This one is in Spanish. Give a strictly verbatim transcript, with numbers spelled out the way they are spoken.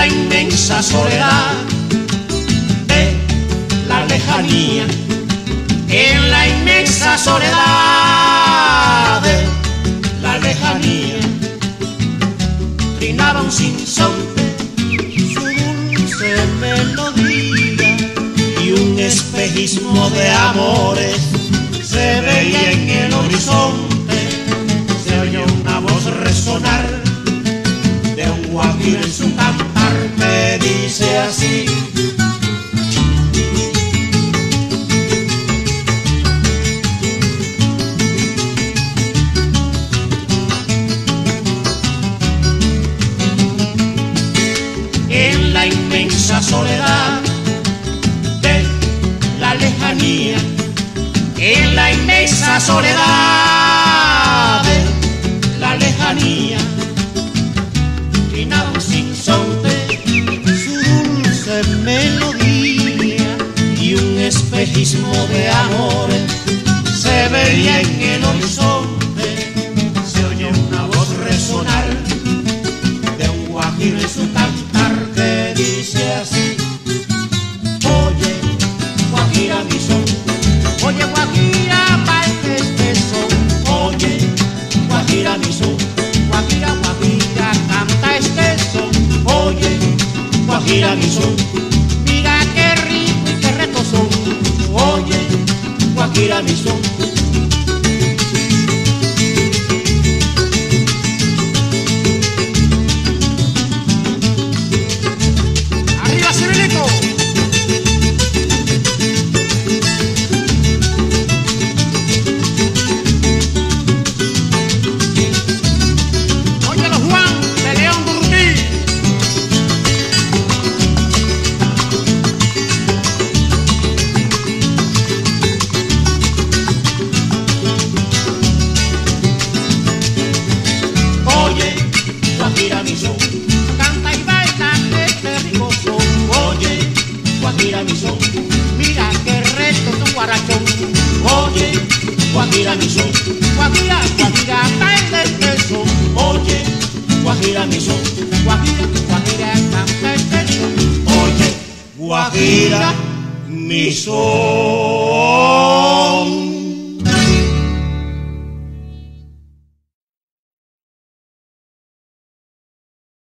la inmensa soledad de la lejanía, en la inmensa soledad de la lejanía, trinaba un sinsonte su dulce melodía y un espejismo de amores se veía en el horizonte. Se oyó una voz resonar de un guajiro en su cantar que dice así: en la inmensa soledad de la lejanía, en la inmensa soledad de la lejanía, trinaba un sinsonte su dulce melodía y un espejismo de amores se veía en el horizonte. Se oyó una voz resonar de un guajiro en su cantar que dice así: oye, guajira mi son, oye, guajira baila este son, oye, guajira mi son, guajira, guajira canta este son, oye, guajira mi son, mira qué rico y qué reto son, oye, guajira mi son. ¡Arriba, Cirilito! Óyelo, Juan de León Durruti. Oye, guajira mi son, canta y baila este rico son. Oye, guajira mi son, mira qué reto tu guarachón. Oye, guajira mi son, guajira, guajira baila este son. Oye, guajira mi son, guajira, guajira canta este son. Oye, guajira mi son.